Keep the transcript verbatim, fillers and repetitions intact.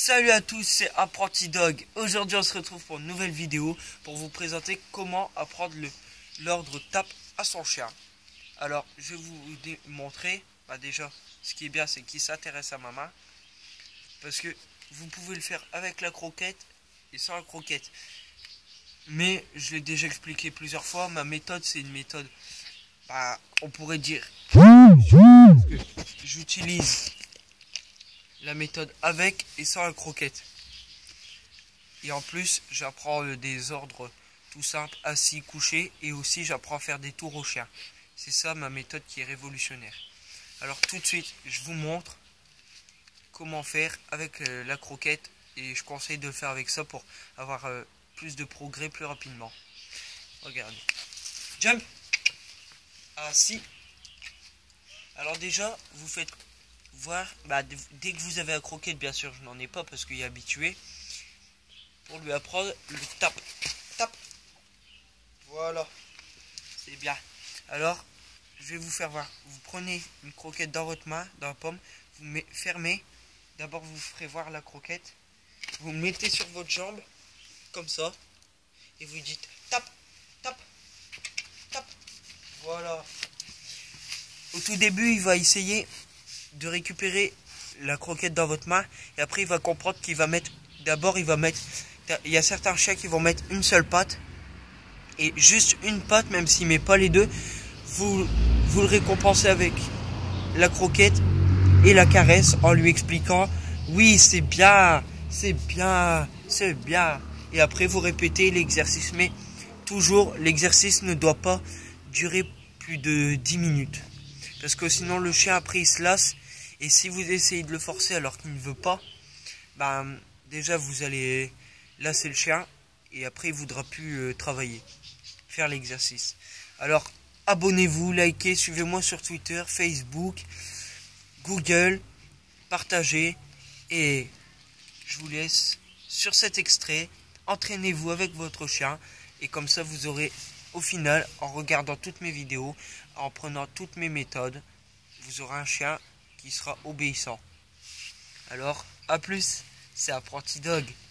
Salut à tous, c'est Apprenti Dog. Aujourd'hui on se retrouve pour une nouvelle vidéo pour vous présenter comment apprendre l'ordre tape à son chien. Alors je vais vous montrer, bah déjà ce qui est bien c'est qu'il s'intéresse à ma main. Parce que vous pouvez le faire avec la croquette et sans la croquette. Mais je l'ai déjà expliqué plusieurs fois, ma méthode c'est une méthode, bah, on pourrait dire, j'utilise la méthode avec et sans la croquette. Et en plus, j'apprends des ordres tout simples, assis, couché, et aussi j'apprends à faire des tours au chien. C'est ça ma méthode qui est révolutionnaire. Alors tout de suite, je vous montre comment faire avec euh, la croquette, et je conseille de le faire avec ça pour avoir euh, plus de progrès plus rapidement. Regardez. Jump. Assis. Alors déjà, vous faites voir, bah, dès que vous avez la croquette, bien sûr je n'en ai pas parce qu'il est habitué, pour lui apprendre le tape, tape, voilà, c'est bien. Alors je vais vous faire voir, vous prenez une croquette dans votre main, dans la paume, vous met, fermez, d'abord vous ferez voir la croquette, vous mettez sur votre jambe, comme ça, et vous dites tape, tape, tape, voilà. Au tout début il va essayer de récupérer la croquette dans votre main et après il va comprendre qu'il va mettre, d'abord il va mettre, il y a certains chiens qui vont mettre une seule patte et juste une patte, même s'il met pas les deux, vous, vous le récompensez avec la croquette et la caresse en lui expliquant oui c'est bien, c'est bien, c'est bien, et après vous répétez l'exercice, mais toujours l'exercice ne doit pas durer plus de dix minutes. Parce que sinon le chien après il se lasse. Et si vous essayez de le forcer alors qu'il ne veut pas, ben, déjà vous allez lasser le chien. Et après il ne voudra plus euh, travailler, faire l'exercice. Alors abonnez-vous, likez, suivez-moi sur Twitter, Facebook, Google, partagez. Et je vous laisse sur cet extrait. Entraînez-vous avec votre chien. Et comme ça vous aurez au final, en regardant toutes mes vidéos, en prenant toutes mes méthodes, vous aurez un chien qui sera obéissant. Alors, à plus, c'est Apprenti Dog.